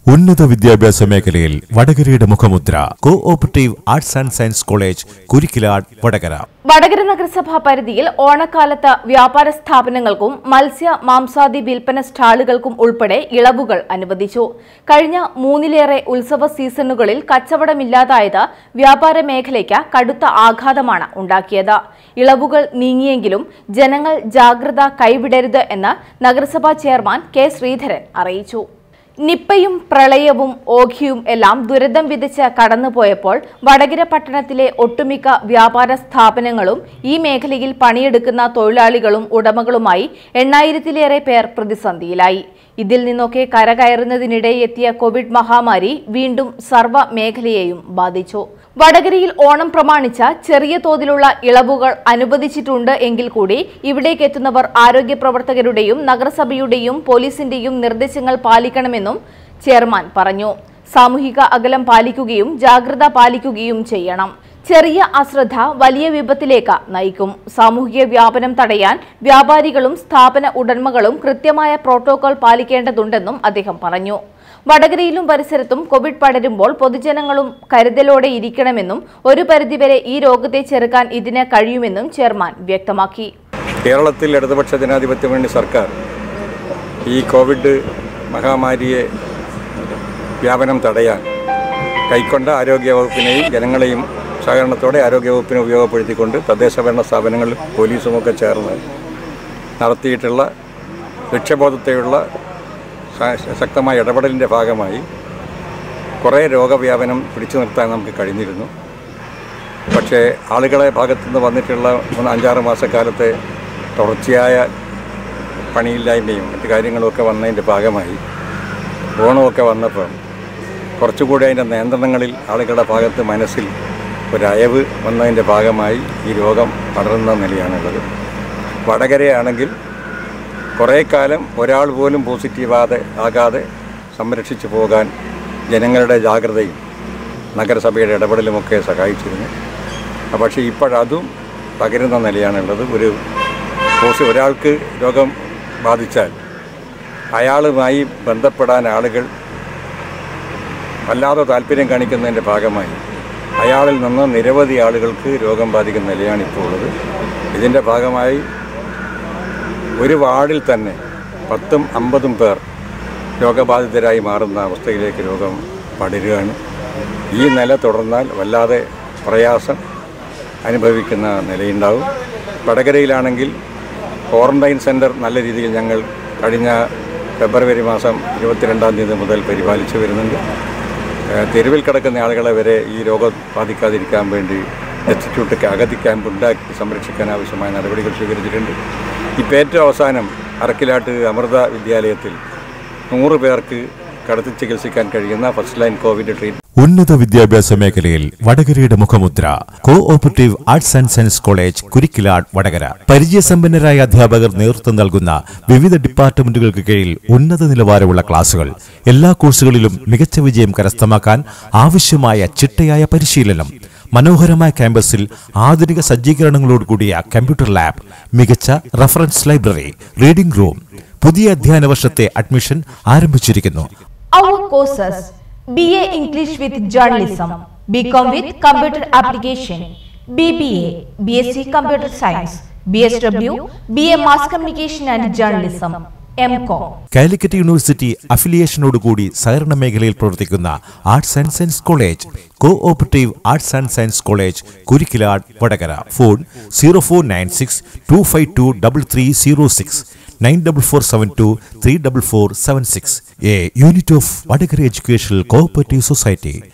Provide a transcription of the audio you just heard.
ഉന്നത വിദ്യാഭ്യാസ മേഖലയിൽ വടകരയുടെ മുഖമുദ്ര cooperative arts and science college Kurikkilad Vadakara. Vadakara നഗരസഭാ പരിധിയിൽ ഓണക്കാലത്ത് വ്യാപാര സ്ഥാപനങ്ങൾക്കും മത്സ്യ മാംസാദി വിൽപ്പന സ്റ്റാളുകൾക്കും ഉൾപ്പെടെ ഇളവുകൾ അനുവദിച്ചു. കഴിഞ്ഞ 3ലേറെ ഉത്സവ സീസണുകളിൽ കച്ചവടമില്ലാതായത് വ്യാപാര മേഖലയ്ക്ക് കടുത്ത ആഘാതമാണ് ഉണ്ടാക്കിയത്. ഇളവുകൾ നീങ്ങിയെങ്കിലും ജനങ്ങൾ ജാഗ്രത കൈവിടരുത് എന്ന് നഗരസഭാ ചെയർമാൻ കെ ശ്രീധരൻ അറിയിച്ചു. നിപ്പയും പ്രളയവും ഓഖിയും എല്ലാം ദുരിതം വിധിച്ച് കടന്നുപോയപ്പോൾ വടകര പട്ടണത്തിലെ ഒട്ടുമിക്ക വ്യാപാര സ്ഥാപനങ്ങളും ഈ മേഖലയിൽ പണിയെടുക്കുന്ന തൊഴിലാളികളും ഉടമകളുമായി 8000-ലേറെ പേർ പ്രതിസന്ധിയിലായി. ഇതിൽ നിന്നൊക്കെ കരകയറുന്നതിനിടെ എത്തിയ കോവിഡ് മഹാമാരി വീണ്ടും സർവ്വ മേഖലയെയും ബാധിച്ചു. വടകരയിൽ ഓണം പ്രമാണിച്ച ചെറിയ തോതിലുള്ള ഇളവുകൾ അനുവദിച്ചിട്ടുണ്ട് എങ്കിൽ കൂടി ഇവിടേക്ക് എത്തുന്നവർ ആരോഗ്യ പ്രവർത്തകരുടെയും നഗരസഭയുടെയും പോലീസിന്റെയും നിർദ്ദേശങ്ങൾ പാലിക്കണമെന്നും ചെയർമാൻ പറഞ്ഞു. സാമൂഹിക അകലം പാലിക്കുകയും ജാഗ്രത പാലിക്കുകയും ചെയ്യണം. ചെറിയ അശ്രദ്ധ വലിയ വിപത്തിലേക്ക് നയിക്കും. സാമൂഹിക വ്യാപനം തടയാൻ വ്യാപാരികളും സ്ഥാപന ഉടമകളും കൃത്യമായ പ്രോട്ടോകോൾ പാലിക്കേണ്ടതുണ്ടെന്നും അദ്ദേഹം പറഞ്ഞു. വടകരയിലും പരിസരത്തും കോവിഡ് പടരുമ്പോൾ പൊതുജനങ്ങളും കരുതലോടെ ഇരിക്കണമെന്നും ഒരു പരിധിവരെ ഈ രോഗത്തെ ചെറുക്കാൻ ഇതിന് കഴിയുമെന്നും ചെയർമാൻ വ്യക്തമാക്കി. കേരളത്തിൽ ഇടതുപക്ഷ ജനാധിപത്യ മുന്നണി സർക്കാർ ഈ കോവിഡ് മഹാമാരിയെ വ്യാപനം തടയാൻ കൈക്കൊണ്ട ആരോഗ്യവകുപ്പിനെയും ജനങ്ങളെയും സഹകരണത്തോടെ ആരോഗ്യവകുപ്പിനെ ഉപയോഗപ്പെടുത്തിക്കൊണ്ട് തദ്ദേശഭരണ സ്ഥാപനങ്ങളും പോലീസുമൊക്കെ ചേർന്ന് നടത്തിയിട്ടുള്ള ലക്ഷ്യബോധത്തെയുള്ള ശക്തമായ ഇടപെടലിൻ്റെ ഭാഗമായി കുറേ രോഗവ്യാപനം പിടിച്ചു നിർത്താൻ നമുക്ക് കഴിഞ്ഞിരുന്നു. പക്ഷേ ആളുകളെ ഭാഗത്തുനിന്ന് വന്നിട്ടുള്ള 5-6 മാസക്കാലത്തെ തുടർച്ചയായ പണിയില്ലായ്മയും മറ്റു കാര്യങ്ങളുമൊക്കെ വന്നതിൻ്റെ ഭാഗമായി ഓണമൊക്കെ വന്നപ്പോൾ കുറച്ചുകൂടി അതിൻ്റെ നിയന്ത്രണങ്ങളിൽ ആളുകളുടെ ഭാഗത്ത് മനസ്സിൽ ഒരയവ് വന്നതിൻ്റെ ഭാഗമായി ഈ രോഗം പടരുന്ന നിലയാണുള്ളത്. വടകരയാണെങ്കിൽ കുറേ കാലം ഒരാൾ പോലും ആകാതെ സംരക്ഷിച്ചു പോകാൻ ജനങ്ങളുടെ ജാഗ്രതയും നഗരസഭയുടെ ഇടപെടലുമൊക്കെ സഹായിച്ചിരുന്നു. പക്ഷേ ഇപ്പോഴതും പകരുന്ന നിലയാണുള്ളത്. ഒരാൾക്ക് രോഗം ബാധിച്ചാൽ അയാളുമായി ബന്ധപ്പെടാൻ ആളുകൾ വല്ലാതെ താല്പര്യം കാണിക്കുന്നതിൻ്റെ ഭാഗമായി അയാളിൽ നിന്ന് നിരവധി ആളുകൾക്ക് രോഗം ബാധിക്കുന്ന നിലയാണ് ഇപ്പോൾ ഉള്ളത്. ഇതിൻ്റെ ഭാഗമായി ഒരു വാർഡിൽ തന്നെ 10-50 പേർ രോഗബാധിതരായി മാറുന്ന അവസ്ഥയിലേക്ക് രോഗം പടരുകയാണ്. ഈ നില തുടർന്നാൽ വല്ലാതെ പ്രയാസം അനുഭവിക്കുന്ന നിലയുണ്ടാവും. വടകരയിലാണെങ്കിൽ ക്വാറന്റൈൻ സെൻറ്റർ നല്ല രീതിയിൽ ഞങ്ങൾ കഴിഞ്ഞ ഫെബ്രുവരി മാസം 22-ാം തീയതി മുതൽ പരിപാലിച്ചു വരുന്നുണ്ട്. തെരുവിൽ കിടക്കുന്ന ആളുകളെ വരെ ഈ രോഗം ബാധിക്കാതിരിക്കാൻ വേണ്ടി ഇൻസ്റ്റിറ്റ്യൂട്ട് അഗതി ക്യാമ്പ് ഉണ്ടാക്കി സംരക്ഷിക്കാൻ ആവശ്യമായ നടപടികൾ സ്വീകരിച്ചിട്ടുണ്ട്. ഇപ്പോൾ ഏറ്റവും അവസാനം അറക്കിലാട്ട് അമൃത വിദ്യാലയത്തിൽ 100 പേർക്ക് കടത്തി ചികിത്സിക്കാൻ കഴിയുന്ന ഫസ്റ്റ് ലൈൻ കോവിഡ് ട്രീറ്റ്മെന്റ്. ഉന്നത വിദ്യാഭ്യാസ മേഖലയിൽ വടകരയുടെ മുഖമുദ്ര cooperative arts and science college Kurikkilad Vadakara. പരിചയസമ്പന്നരായ അധ്യാപകർ നേതൃത്വം നൽകുന്ന വിവിധ ഡിപ്പാർട്ട്മെന്റുകൾക്ക് കീഴിൽ ഉന്നത നിലവാരമുള്ള ക്ലാസുകൾ, എല്ലാ കോഴ്സുകളിലും മികച്ച വിജയം കരസ്ഥമാക്കാൻ ആവശ്യമായ ചിട്ടയായ പരിശീലനം, മനോഹരമായ ക്യാമ്പസിൽ ആധുനിക സജ്ജീകരണങ്ങളോടുകൂടിയ കമ്പ്യൂട്ടർ ലാബ്, മികച്ച റഫറൻസ് ലൈബ്രറി, റീഡിംഗ് റൂം. പുതിയ അധ്യയന വർഷത്തെ അഡ്മിഷൻ ആരംഭിച്ചിരിക്കുന്നു. Our courses: BA English with Journalism, BCom with Computer Application, BBA, BSc Computer Science, BSW, BA Mass Communication and Journalism, MCom. Calicut university അഫിലിയേഷനോടുകൂടി സഹകരണ മേഖലയിൽ പ്രവർത്തിക്കുന്ന arts and science college cooperative arts and science college Kurikkilad Vadakara. Phone 049625230306 94472 34476. A unit of Vadagra Educational Cooperative Society.